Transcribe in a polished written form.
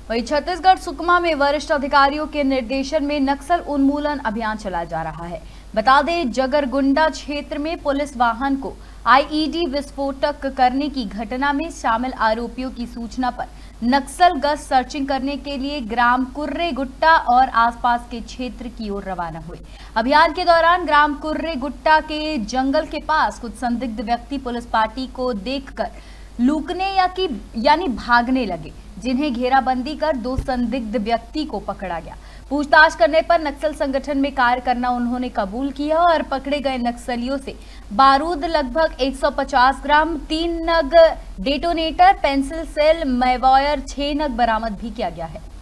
वहीं छत्तीसगढ़ सुकमा में वरिष्ठ अधिकारियों के निर्देशन में नक्सल उन्मूलन अभियान चलाया जा रहा है। बता दें, जगरगुंडा क्षेत्र में पुलिस वाहन को आईईडी विस्फोटक करने की घटना में शामिल आरोपियों की सूचना पर नक्सल गश्त सर्चिंग करने के लिए ग्राम कुर्रे गुट्टा और आसपास के क्षेत्र की ओर रवाना हुए। अभियान के दौरान ग्राम कुर्रे गुट्टा के जंगल के पास कुछ संदिग्ध व्यक्ति पुलिस पार्टी को देखकर लूकने यानी भागने लगे, जिन्हें घेराबंदी कर 2 संदिग्ध व्यक्ति को पकड़ा गया। पूछताछ करने पर नक्सल संगठन में कार्य करना उन्होंने कबूल किया और पकड़े गए नक्सलियों से बारूद लगभग 150 ग्राम, 3 नग डेटोनेटर, पेंसिल सेल, मैवॉयर 6 नग बरामद भी किया गया है।